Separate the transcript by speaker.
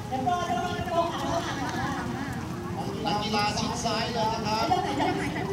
Speaker 1: ดี๋ยวโปรโปรโปรขาโปรขา
Speaker 2: นักกีฬาชิดซ้ายเลยนะครับ